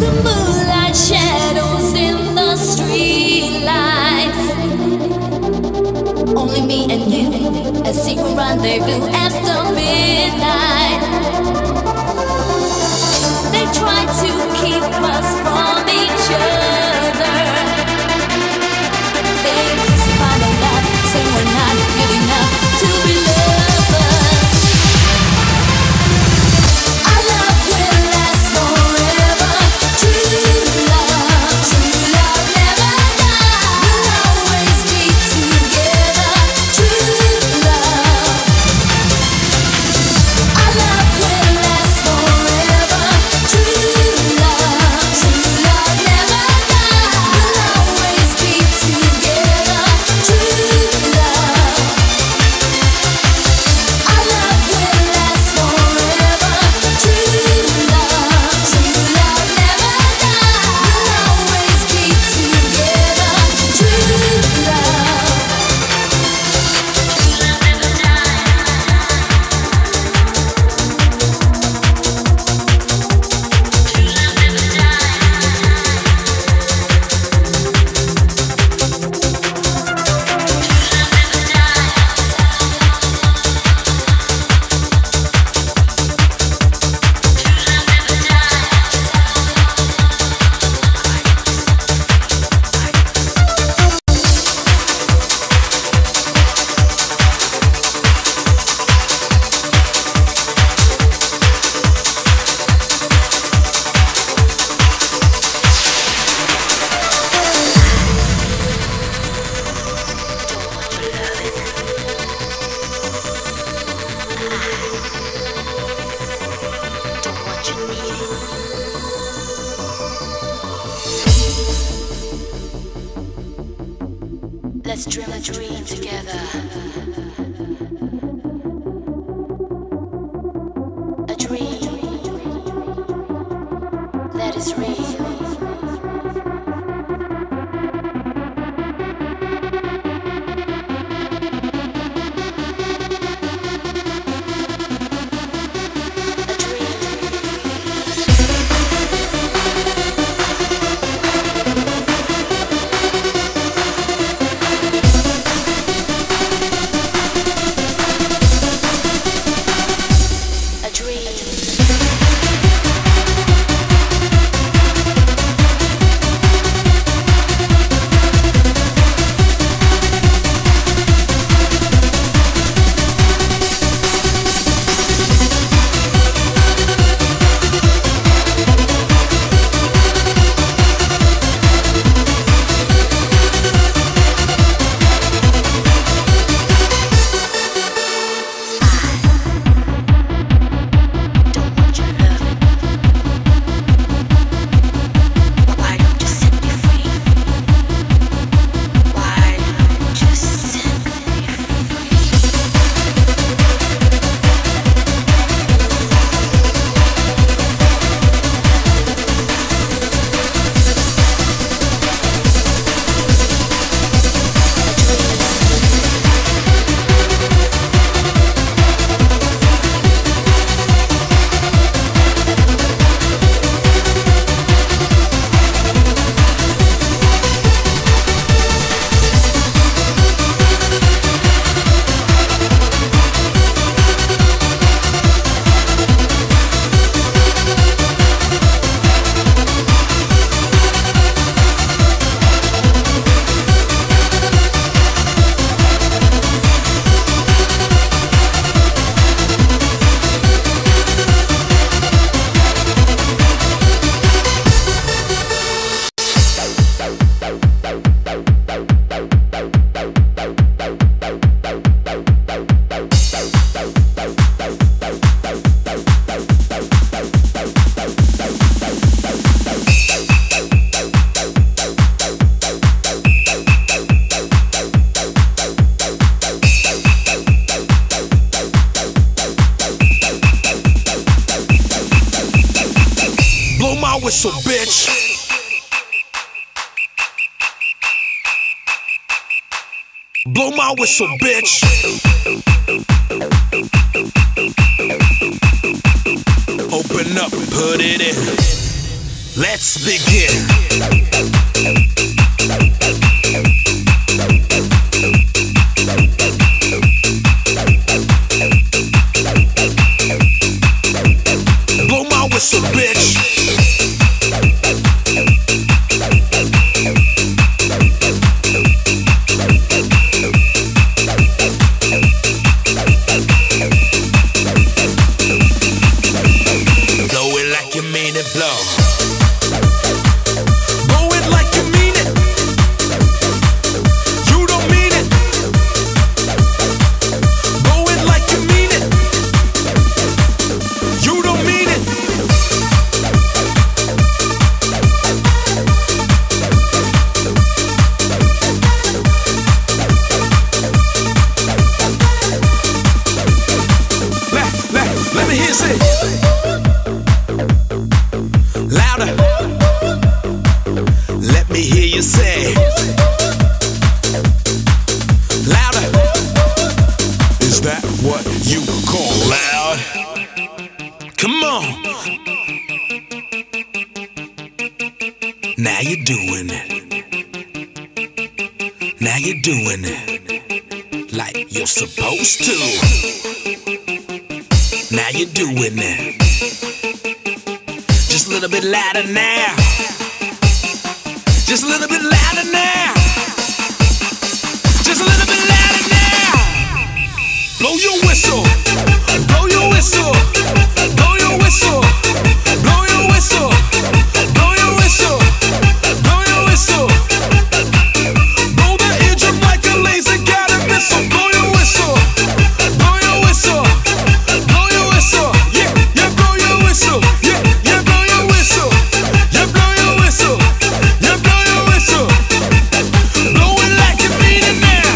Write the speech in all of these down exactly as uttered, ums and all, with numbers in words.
moonlight shadows in the streetlights. Only me and you, a secret rendezvous after midnight. They try to keep us from each other. They crucify the love, say we're not good enough to be lovers. Our love will last forever. True love, true love never dies. We'll always be together. True love. Our love will last forever. True love, true love never dies. We'll always be together. True love. Our love will last forever. True love, true love never dies. We'll always be together. True love. Let's dream a dream together. A dream that is real. Whistle, bitch. Blow my whistle, bitch. Open up, put it in. Let's begin. Blow my whistle, bitch. Blow it like you mean it, blow. Blow it like you mean it. You don't mean it. Blow it like you mean it. You don't mean it. Let, let, let me hear you say. Louder. Let me hear you say. Louder. Is that what you call loud? Come on. Now you're doing it. Now you're doing it like you're supposed to. Now you're doing it. Just a little bit louder now. Just a little bit louder now. Just a little bit louder now. Blow your whistle. Blow your whistle. Blow your whistle. Blow your whistle. Blow your whistle. Blow your whistle. Blow the eardrum like a laser guided missile. Blow your whistle. Blow your whistle. Blow your whistle. Yeah, yeah, blow your whistle. Yeah, yeah, blow your whistle. Yeah, blow your whistle. Yeah, blow your whistle. Blow it like you mean it now.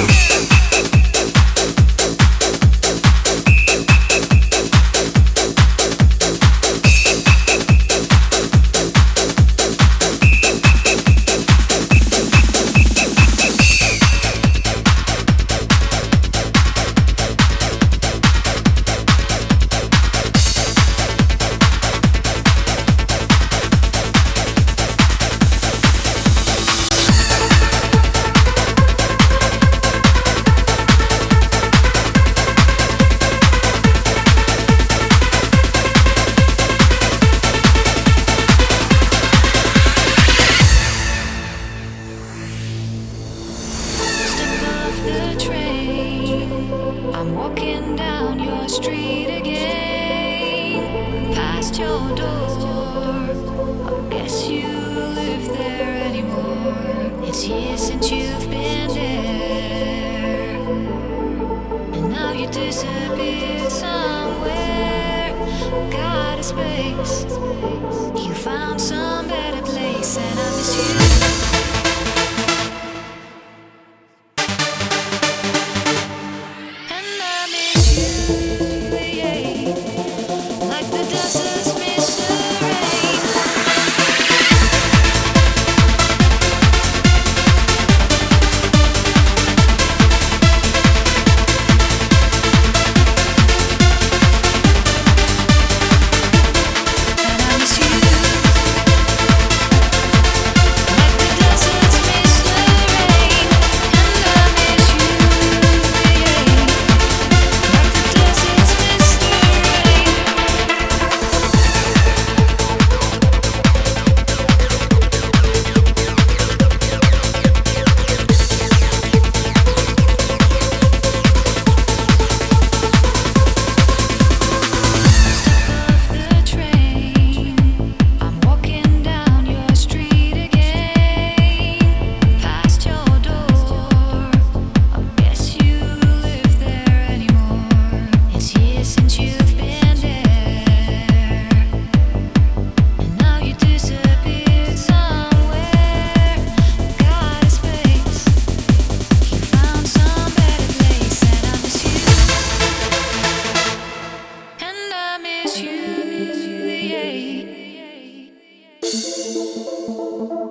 The train, I'm walking down your street again, past your door. I guess you live there anymore. It's years since you've been there, and now you disappeared somewhere. Got a space, you found some better place, and I miss you. You, yeah.